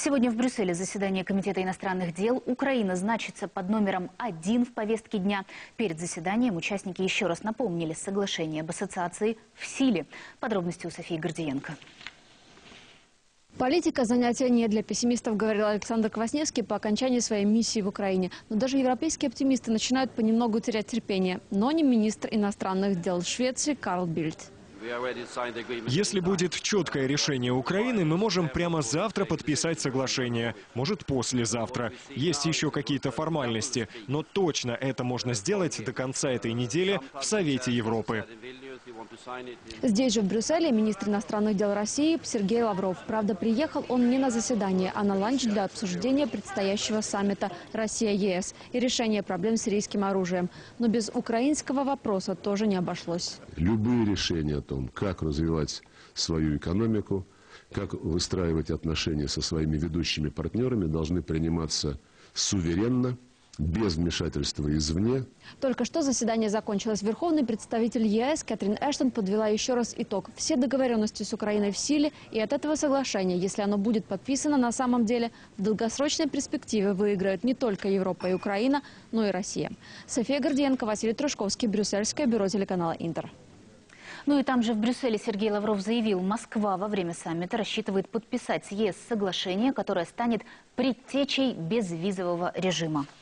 Сегодня в Брюсселе заседание Комитета иностранных дел. Украина значится под номером 1 в повестке дня. Перед заседанием участники еще раз напомнили, соглашение об ассоциации в силе. Подробности у Софии Гордиенко. Политика – занятие не для пессимистов, говорил Александр Квасневский по окончании своей миссии в Украине. Но даже европейские оптимисты начинают понемногу терять терпение. Но не министр иностранных дел Швеции Карл Бильд. Если будет четкое решение Украины, мы можем прямо завтра подписать соглашение. Может, послезавтра. Есть еще какие-то формальности. Но точно это можно сделать до конца этой недели в Совете Европы. Здесь же, в Брюсселе, министр иностранных дел России Сергей Лавров. Правда, приехал он не на заседание, а на ланч для обсуждения предстоящего саммита Россия-ЕС и решения проблем с сирийским оружием. Но без украинского вопроса тоже не обошлось. Любые решения о том, как развивать свою экономику, как выстраивать отношения со своими ведущими партнерами, должны приниматься суверенно, без вмешательства извне. Только что заседание закончилось. Верховный представитель ЕС Кэтрин Эштон подвела еще раз итог. Все договоренности с Украиной в силе, и от этого соглашения, если оно будет подписано, на самом деле в долгосрочной перспективе выиграют не только Европа и Украина, но и Россия. София Гордиенко, Василий Трушковский, Брюссельское бюро телеканала «Интер». Ну и там же в Брюсселе Сергей Лавров заявил, Москва во время саммита рассчитывает подписать с ЕС соглашение, которое станет предтечей безвизового режима.